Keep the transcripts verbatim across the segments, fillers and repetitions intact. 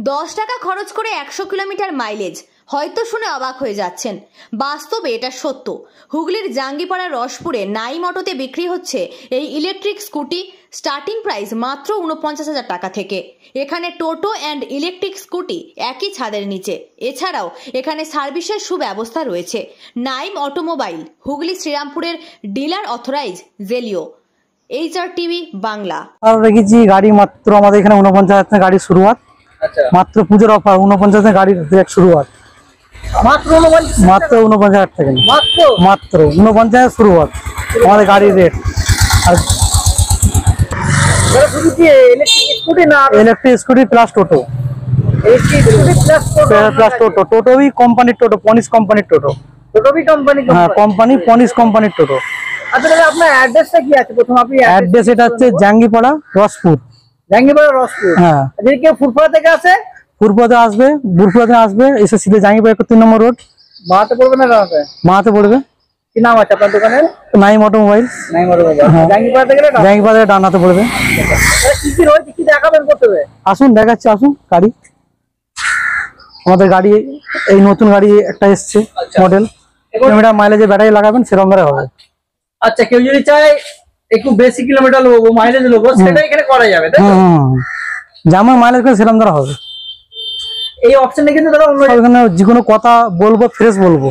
দশ টাকা খরচ করে একশো কিলোমিটার মাইলেজ হয়তো শুনে অবাক হয়ে যাচ্ছেন, বাস্তবে এটা সত্য। হুগলির জাঙ্গিপাড়া রসপুরে নাইম অটোতে বিক্রি হচ্ছে এই ইলেকট্রিক স্কুটি। স্টার্টিং প্রাইস মাত্র উনপঞ্চাশ হাজার টাকা থেকে। এখানে টোটো অ্যান্ড ইলেকট্রিক স্কুটি একই ছাদের নিচে। এছাড়াও এখানে সার্ভিসের সুব্যবস্থা রয়েছে। নাইম অটোমোবাইল হুগলি শ্রীরামপুরের dealer authorise Zelio. HR TV Bangla. আর দেখেছি গাড়ি মাত্র আমাদের এখানে উনপঞ্চাশ হাজার টাকা গাড়ির শুরুয়াত। মাত্র পুজোর অফার উনপঞ্চাশ গাড়ির শুরুয়াত মাত্র মাত্র উনপঞ্চাশ হাজার টাকা মাত্র মাত্র উনপঞ্চাশ শুরুয়াত আমাদের গাড়ির রেট। আর ইলেকট্রিক স্কুটি প্লাস টোটো প্লাস টোটো টোটোই কোম্পানির টোটো পনিস কোম্পানির টোটো টোটোই কোম্পানি হ্যাঁ কোম্পানি পনিস কোম্পানির টোটো। আচ্ছা দাদা আপনার অ্যাড্রেসটা কি আছে? প্রথম আপনি অ্যাড্রেস এটা হচ্ছে জাঙ্গিপাড়া রসপুর। জাঙ্গিপাড়া রসপুর হ্যাঁ। যদি কেউ ফুরফুরা থেকে আসে ফুরফুরাতে আসবে, বুরফুরাতে আসবে, এসে সিধে জাঙ্গিপাড়া তিন নম্বর রোড। মাহাতে পড়বে না রাতে? মাহাতে পড়বে। কি নাম আছে আপনার দোকানের? নাইম অটোমোবাইল। নাইম অটোমোবাইল জাঙ্গিপাড়া থেকে জাঙ্গিপাড়া থেকে ডানাতে পড়বে। কি কি রয়েছে কি দেখাবেন করতে হবে? আসুন দেখাচ্ছি, আসুন। গাড়ি আমাদের গাড়ি এই নতুন গাড়ি একটা এসছে মডেল। কিলোমিটার মাইলেজে ব্যাটারি লাগাবেন সেরকম ধরে হবে। আচ্ছা কেউ যদি চায় একটু বেশি কিলোমিটার নেবো মাইলেজ নেবো সেটা এখানে করা যাবে তাই তো? যেমন মাইলেজ করে সেরকম ধরা হবে। এই অপশনটা কিন্তু দাদা অন্য এখানে যে কোনো কথা বলবো ফ্রেশ বলবো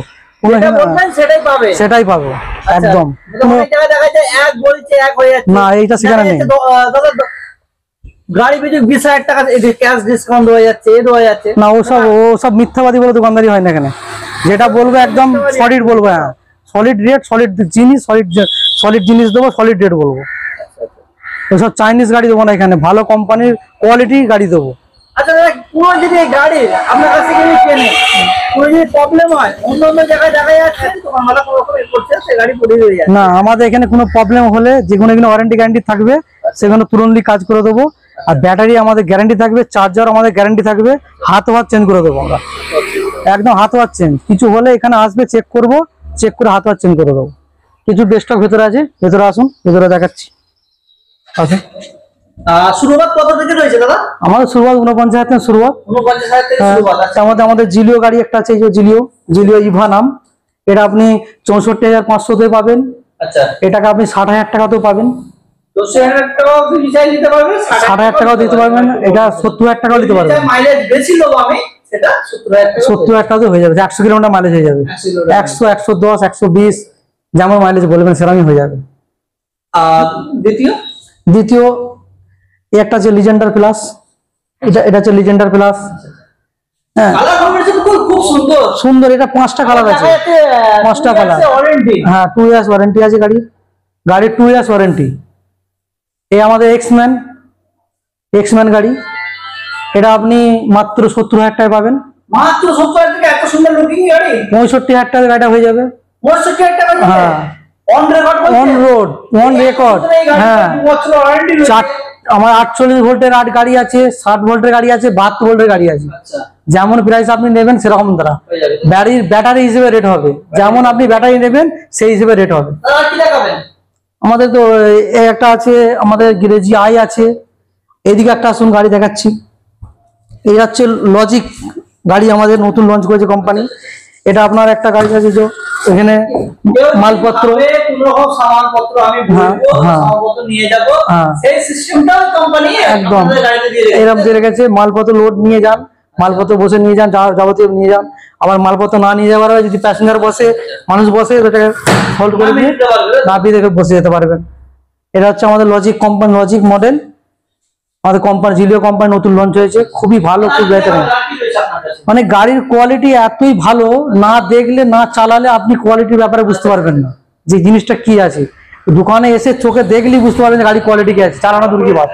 সেটাই পাবে সেটাই পাবো একদম। অনেক জায়গায় দেখা যায় এক বলছে এক হয়ে যাচ্ছে না, এইটা সেখানে নেই। দাদা গাড়ি পিছু বিশ হাজার টাকা ক্যাশ ডিসকাউন্ট হয়ে যাচ্ছে এ হয়ে যাচ্ছে না, ওসব ওসব মিথ্যাবাদী বলে দোকানদারি হয় না এখানে। যেটা বলবো একদম সলিড বলবো। হ্যাঁ সলিড রেট, সলিড জিনিস, সলিড সলিড জিনিস দেবো, সলিড রেট বলবো। ওসব চাইনিজ গাড়ি দেবো না এখানে, ভালো কোম্পানির কোয়ালিটি গাড়ি দেবো। আচ্ছা দাদা কোনো যদি গাড়ি আপনার কাছ থেকে কেনে কোনো যদি প্রবলেম হয় অন্য অন্য জায়গায় দেখা যাচ্ছে তখন ভালো রকম করছে সে গাড়ি পড়ে হয়ে যায় না, আমাদের এখানে কোনো প্রবলেম হলে যে কোনো এখানে ওয়ারেন্টি গ্যারান্টি থাকবে, সেখানে তুরন্তি কাজ করে দেবো। আর ব্যাটারি আমাদের গ্যারান্টি থাকবে, চার্জার আমাদের গ্যারান্টি থাকবে, হাত ওয়াট চেঞ্জ করে দেবো আমরা একদম। হাত ওয়াট চেঞ্জ কিছু হলে এখানে আসবে, চেক করবো, চেক করে হাত ওয়াট চেঞ্জ করে দেবো। কিছু ডেস্কটপ ভেতরে আছে, ভেতরে আসুন, ভেতরে দেখাচ্ছি। আসুন। শুরুয়াত কত থেকে রয়েছে দাদা? আমাদের শুরুয়াত উনপঞ্চাশ হাজার থেকে শুরুয়াত। উনপঞ্চাশ হাজার থেকে শুরুয়াত। আমাদের আমাদের জিলিও গাড়ি একটা আছে, জিলিও জিলিও ইভা নাম। এটা আপনি চৌষট্টি হাজার পাঁচশোতে পাবেন। আচ্ছা এটাকে আপনি ষাট হাজার টাকাতেও পাবেন। ষাট হাজার টাকাও দিতে পারবেন, ষাট হাজার টাকাও দিতে পারবেন। এটা সত্তর হাজার টাকাও দিতে পারবেন। মাইলেজ বেশি লোক আমি সেটা সত্তর হাজার টাকাতে হয়ে যাবে, একশো কিলোমিটার মাইলেজ হয়ে যাবে। একশো একশো দশ একশো বিশ যেমন মাইলেজ বলবেন সেরকমই হয়ে যাবে। আর দ্বিতীয় দ্বিতীয় একটা আছে লিজেন্ডার প্লাস। এটা এটা হচ্ছে লিজেন্ডার প্লাস। হ্যাঁ খুব সুন্দর সুন্দর। এটা পাঁচটা কালার আছে, পাঁচটা কালার। হ্যাঁ টু ইয়ার্স ওয়ারেন্টি আছে গাড়ির। গাড়ির টু ইয়ার্স ওয়ারেন্টি। এই আমাদের এক্সম্যান এক্সম্যান গাড়ি। এটা আপনি মাত্র সত্তর হাজার টাকায় পাবেন। মাত্র সত্তর হাজার টাকা এত সুন্দর লুকিং গাড়ি? পঁয়ষট্টি হাজার টাকা গাড়িটা হয়ে যাবে। পঁয়ষট্টি হাজার টাকা? হ্যাঁ on record on road on record. হ্যাঁ চার আমার আটচল্লিশ ভোল্টের আট গাড়ি আছে, ষাট ভোল্টের গাড়ি আছে, বাহাত্তর ভোল্টের গাড়ি আছে। যেমন প্রাইস আপনি নেবেন সেরকম দ্বারা ব্যাটারি ব্যাটারি হিসেবে রেট হবে। যেমন আপনি ব্যাটারি নেবেন সেই হিসেবে রেট হবে। আমাদের তো একটা আছে, আমাদের গ্রেজি আই আছে। এদিকে একটা আসুন গাড়ি দেখাচ্ছি। এই হচ্ছে লজিক গাড়ি, আমাদের নতুন লঞ্চ করেছে কোম্পানি। এটা আপনার একটা গাড়ি আছে যে এখানে মালপত্র একদম এরকম দিয়ে রেখেছে। মালপত্র লোড নিয়ে যান, মালপত্র বসে নিয়ে যান, যাবতীয় নিয়ে যান। আবার মালপত্র না নিয়ে যাওয়ার যদি প্যাসেঞ্জার বসে, মানুষ বসে, ওটাকে হোল্ড করে দিয়ে নামিয়ে রেখে বসে যেতে পারবেন। এটা হচ্ছে আমাদের লজিক কোম্পানি, লজিক মডেল। আমাদের কোম্পানি জিলিও কোম্পানি নতুন লঞ্চ হয়েছে, খুবই ভালো, খুব বেটার। মানে গাড়ির কোয়ালিটি এতই ভালো, না দেখলে না চালালে আপনি কোয়ালিটির ব্যাপারে বুঝতে পারবেন না যে জিনিসটা কি আছে। দোকানে এসে চোখে দেখলেই বুঝতে পারবেন যে গাড়ির কোয়ালিটি কি আছে, চালানো দূর কি বাদ।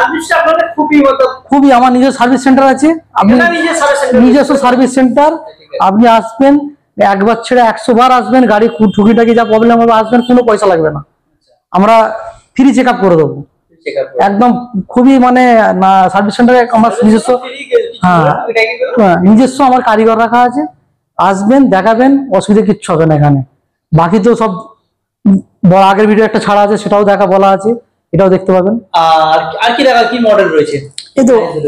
খুবই আমার নিজের সার্ভিস সেন্টার আছে। আপনি নিজস্ব সার্ভিস সেন্টার, আপনি আসবেন একবার ছেড়ে একশো বার আসবেন। গাড়ি টুকিটাকি যা প্রবলেম হবে আসবেন, কোনো পয়সা লাগবে না, আমরা ফ্রি চেক আপ করে দেবো একদম। খুবই মানে না সার্ভিস সেন্টারে আমার নিজস্ব, হ্যাঁ নিজস্ব আমার কারিগর রাখা আছে। আসবেন দেখাবেন, অসুবিধা কিচ্ছু হবে না এখানে। বাকি তো সব আগের ভিডিও একটা ছাড়া আছে, সেটাও দেখা বলা আছে, এটাও দেখতে পাবেন। আর আর কি দেখা কি মডেল রয়েছে? এই তো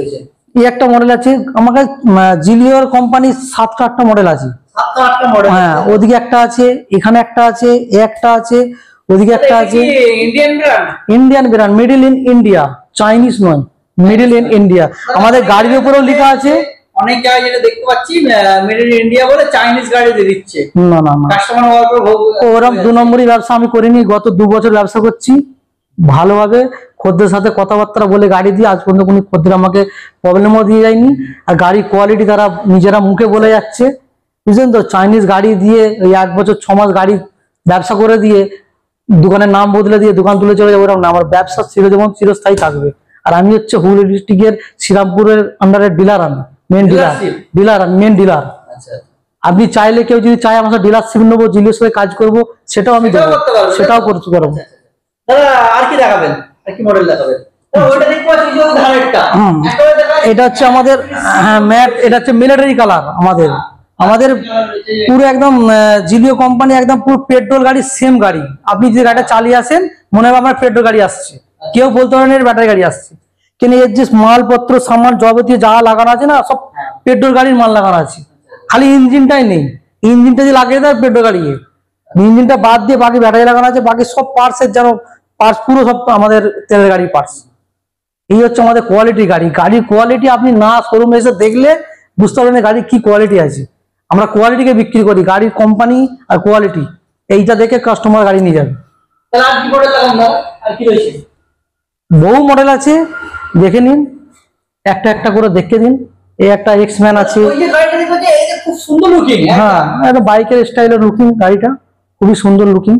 এই একটা মডেল আছে আমার কাছে, জিলিওর কোম্পানির সাতটা আটটা মডেল আছে। সাতটা আটটা মডেল, হ্যাঁ ওদিকে একটা আছে, এখানে একটা আছে, এ একটা আছে, ওদিকে একটা আছে। Indian brand, Indian brand, made in India, Chinese নয়, মিডল ইন ইন্ডিয়া। আমাদের গাড়ির উপরেও লেখা আছে, অনেক জায়গায় যেটা দেখতে পাচ্ছি মিডল ইন ইন্ডিয়া বলে চাইনিজ গাড়ি দিয়ে দিচ্ছে। না না না, কাস্টমার হওয়ার পর ওরকম দু নম্বরই ব্যবসা আমি করিনি, গত দু বছর ব্যবসা করছি ভালোভাবে, খদ্দের সাথে কথাবার্তা বলে গাড়ি দিয়ে আজ পর্যন্ত কোনো খদ্দের আমাকে প্রবলেমও দিয়ে যায়নি। আর গাড়ির কোয়ালিটি তারা নিজেরা মুখে বলে যাচ্ছে, বুঝলেন তো। চাইনিজ গাড়ি দিয়ে ওই এক বছর ছ মাস গাড়ি ব্যবসা করে দিয়ে দোকানের নাম বদলে দিয়ে দোকান তুলে চলে যাবো, ওরকম না। আমার ব্যবসা চির যেমন চিরস্থায়ী থাকবে। আর আমি হচ্ছে হুগলি ডিস্ট্রিক্টের শ্রীরামপুরের আন্ডারের ডিলার, আমি মেন ডিলার, ডিলার আমি মেন ডিলার। আপনি চাইলে কেউ যদি চায় আমার সাথে ডিলারশিপ নেবো, জিলিওর সাথে কাজ করবো, সেটাও আমি দেবো, সেটাও করতে পারবো। দাদা আর কি দেখাবেন, আর কি মডেল দেখাবেন? ওইটা দেখতে পাচ্ছি যে ধারেরটা একেবারে দেখা, এটা হচ্ছে আমাদের হ্যাঁ ম্যাট, এটা হচ্ছে মিলিটারি কালার আমাদের। আমাদের পুরো একদম জিলিও কোম্পানি, একদম পুরো পেট্রোল গাড়ি, সেম গাড়ি। আপনি যে গাড়িটা চালিয়ে আসেন মনে হবে আপনার পেট্রোল গাড়ি আসছে, কেউ বলতে পারেন এর ব্যাটারি গাড়ি আসছে। কিন্তু এর যে মালপত্র সামান যাবতীয় যা লাগানো আছে না, সব পেট্রোল গাড়ির মাল লাগানো আছে, খালি ইঞ্জিনটাই নেই। ইঞ্জিনটা যে লাগিয়ে দেয় পেট্রোল গাড়ি, ইঞ্জিনটা বাদ দিয়ে বাকি ব্যাটারি লাগানো আছে, বাকি সব পার্টসের যেন পার্টস পুরো সব আমাদের তেলের গাড়ির পার্টস। এই হচ্ছে আমাদের কোয়ালিটি গাড়ি। গাড়ির কোয়ালিটি আপনি না শোরুমে এসে দেখলে বুঝতে পারবেন গাড়ির কি কোয়ালিটি আছে। আমরা কোয়ালিটিকে বিক্রি করি, গাড়ির কোম্পানি আর কোয়ালিটি এইটা দেখে কাস্টমার গাড়ি নিয়ে যাবে। তাহলে আর কি মডেল দেখান দাদা, আর কি রয়েছে? বহু মডেল আছে, দেখে নিন, একটা একটা করে দেখে দিন। এই একটা এক্স ম্যান আছে, ওই যে গাড়িটা দেখো যে এই যে খুব সুন্দর লুকিং, হ্যাঁ একটা বাইকের স্টাইলের লুকিং, গাড়িটা খুবই সুন্দর লুকিং,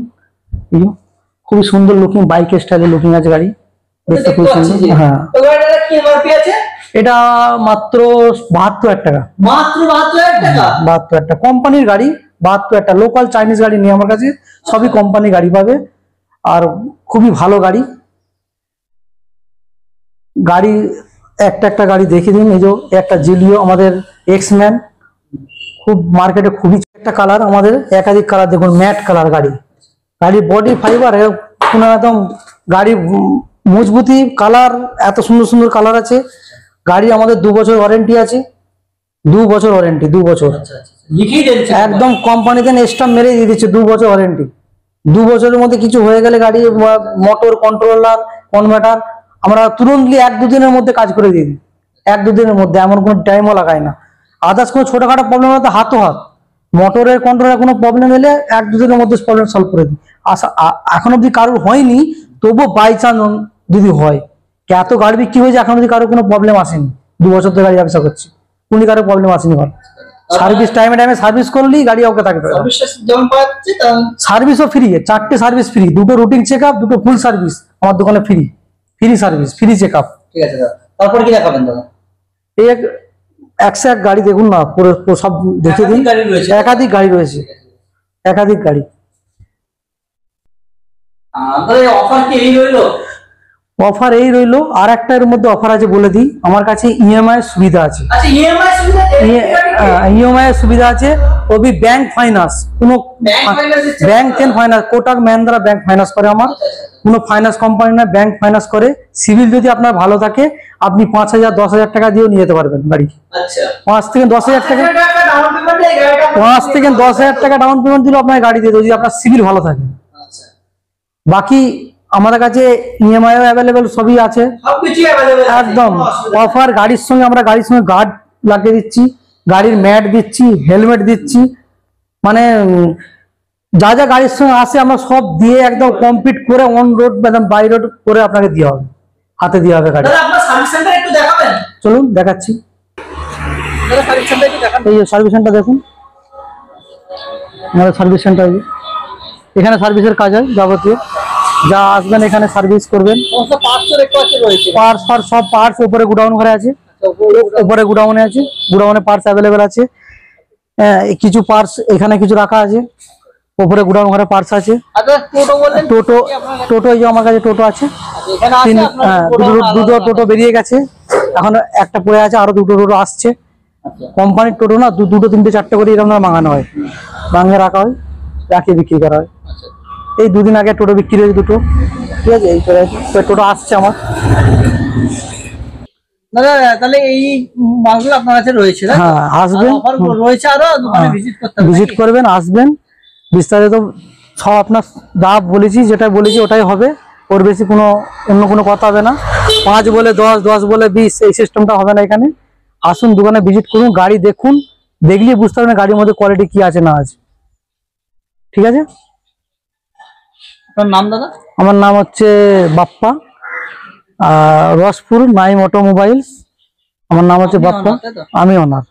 খুবই সুন্দর লুকিং, বাইকের স্টাইলের লুকিং আছে গাড়ি, দেখতে খুব সুন্দর। হ্যাঁ ওই গাড়িটা কি এমআরপি আছে? এটা মাত্র বাহাত্তর হাজার টাকা। মাত্র বাহাত্তর হাজার টাকা? বাহাত্তর হাজার টাকা কোম্পানির গাড়ি, বাহাত্তর হাজার টাকা। লোকাল চাইনিজ গাড়ি নেই আমার কাছে, সবই কোম্পানি গাড়ি পাবে, আর খুবই ভালো গাড়ি। গাড়ি একটা একটা গাড়ি দেখে দিন। এই যে একটা জিলিও আমাদের এক্স ম্যান, খুব মার্কেটে খুবই একটা কালার, আমাদের একাধিক কালার দেখুন, ম্যাট কালার গাড়ি। গাড়ির বডি ফাইবার কোনো একদম গাড়ি মজবুতি, কালার এত সুন্দর সুন্দর কালার আছে। গাড়ি আমাদের দু বছর ওয়ারেন্টি আছে, দু বছর ওয়ারেন্টি, দু বছর লিখেই দিচ্ছে একদম, কোম্পানিতে স্টাম্প মেরে দিয়ে দিচ্ছে দু বছর ওয়ারেন্টি। দু বছরের মধ্যে কিছু হয়ে গেলে গাড়ি মোটর কন্ট্রোলার কনভার্টার আমরা তুরন্তলি এক দুদিনের মধ্যে কাজ করে দিয়ে দিই, এক দুদিনের মধ্যে, এমন কোনো টাইমও লাগায় না। আদার্স কোনো ছোটখাটো প্রবলেম হলে হাতো হাত, মোটরের কন্ট্রোলের কোনো প্রবলেম এলে এক দুদিনের মধ্যে প্রবলেম সলভ করে দিই। আশা এখন অব্দি কারোর হয়নি, তবুও বাই চান্স যদি হয়, এত গাড়ি বিক্রি হয়েছে এখন অব্দি কারোর কোনো প্রবলেম আসেনি। দু বছর ধরে গাড়ি ব্যবসা করছি, কোনো কারো প্রবলেম আসেনি। ঘর সার্ভিস টাইমে টাইমে সার্ভিস করলেই গাড়ি ওকে থাকবে। সার্ভিসও ফ্রি, চারটে সার্ভিস ফ্রি, দুটো রুটিন চেক আপ, দুটো ফুল সার্ভিস আমার দোকানে free, free service, free check up. ঠিক আছে দাদা, তারপর কি দেখাবেন দাদা? এই একশো এক গাড়ি দেখুন না, পুরো সব দেখে দিন। একাধিক গাড়ি রয়েছে, একাধিক গাড়ি। অফার কি এই রইলো? অফার এই রইলো, আর একটা এর মধ্যে অফার আছে বলে দিই। আমার কাছে ইএমআই এর সুবিধা আছে। আচ্ছা, ইএমআই সুবিধা? ইএমআই এর সুবিধা আছে, ওবি ব্যাংক ফাইন্যান্স, কোনো ব্যাংক কেন finance, Kotak Mahindra bank finance করে আমার, কোনো ফাইন্যান্স কোম্পানি না, ব্যাংক ফাইন্যান্স করে। সিভিল যদি আপনার ভালো থাকে আপনি পাঁচ হাজার দশ হাজার টাকা দিয়েও নিয়ে যেতে পারবেন গাড়ি। আচ্ছা, পাঁচ থেকে দশ হাজার টাকা, পাঁচ থেকে দশ হাজার টাকা ডাউন পেমেন্ট দিলে আপনার গাড়ি দিয়ে দেবো, যদি আপনার সিভিল ভালো থাকে। বাকি আমাদের কাছে ইএমআই অ্যাভেলেবেল সবই আছে একদম। অফার গাড়ির সঙ্গে আমরা গাড়ির সঙ্গে গার্ড লাগিয়ে দিচ্ছি, গাড়ির ম্যাট দিচ্ছি, হেলমেট দিচ্ছি, মানে যা যা গাড়ির সঙ্গে আসে আমরা সব দিয়ে একদম কমপ্লিট করে অন রোড একদম বাই রোড করে আপনাকে দেওয়া হবে, হাতে দেওয়া হবে গাড়ি। চলুন দেখাচ্ছি, এই যে সার্ভিস সেন্টার দেখুন, আমাদের সার্ভিস সেন্টার, এখানে সার্ভিসের কাজ হয়, যাবতীয় যা আসবেন এখানে সার্ভিস করবেন। পার্টস ফার্টস সব পার্টস উপরে গুডাউন ঘরে আছে, উপরে গুডাউনে আছে, গুডাউনে পার্টস অ্যাভেলেবেল আছে। কিছু পার্টস এখানে কিছু রাখা আছে, উপরে গুডাউন ঘরে পার্টস আছে। টোটো, টোটো এই যে আমার কাছে টোটো আছে, দুটো টোটো বেরিয়ে গেছে, এখন একটা পড়ে আছে, আরো দুটো টোটো আসছে। কোম্পানির টোটো না, দুটো তিনটে চারটে করে এরকম মাঙানো হয়, ভাঙে রাখা হয়, রাখিয়ে বিক্রি করা হয়। এই দুদিন আগে টোটো বিক্রি হয়েছে দুটো, ঠিক আছে, এই টোটো আসছে আমার। দাদা তাহলে এই মালগুলো আপনার কাছে রয়েছে তাই তো? হ্যাঁ আসবেন, আর offer গুলো রয়েছে আরো দোকানে হ্যাঁ, ভিজিট করতে হবে ভিজিট নাকি? করবেন, আসবেন, বিস্তারিত সব আপনার যা বলেছি যেটা বলেছি ওটাই হবে, ওর বেশি কোনো অন্য কোনো কথা হবে না। পাঁচ বলে দশ, দশ বলে বিশ এই সিস্টেমটা হবে না এখানে। আসুন দোকানে ভিজিট করুন, গাড়ি দেখুন, দেখলেই বুঝতে পারবেন গাড়ির মধ্যে কোয়ালিটি কি আছে না আছে। ঠিক আছে, আপনার নাম দাদা? আমার নাম হচ্ছে বাপ্পা, আহ রসপুর নাইম অটোমোবাইলস, আমার নাম হচ্ছে আপনি বাপ্পা, owner, তাই তো? আমি ওনার।